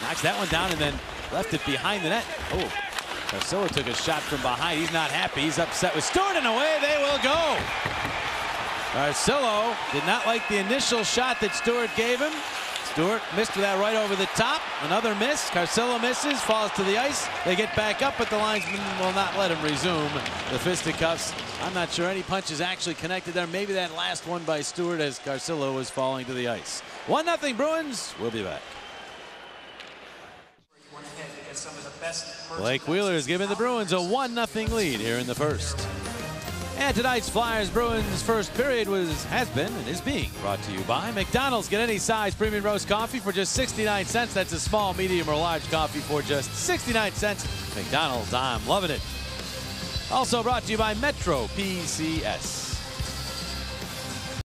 Knocks that one down and then left it behind the net. Oh, Carcillo took a shot from behind. He's not happy. He's upset with Stewart, and away they will go. Carcillo did not like the initial shot that Stewart gave him. Stewart missed with that right over the top. Another miss. Carcillo misses, falls to the ice. They get back up, but the linesman will not let him resume the fisticuffs. I'm not sure any punches actually connected there. Maybe that last one by Stewart as Carcillo was falling to the ice. 1-0 Bruins. We'll be back. Blake Wheeler has given the Bruins a 1-0 lead here in the first. And tonight's Flyers Bruins first period has been and is being brought to you by McDonald's. Get any size premium roast coffee for just 69 cents. That's a small, medium, or large coffee for just 69 cents. McDonald's, I'm loving it. Also brought to you by Metro PCS.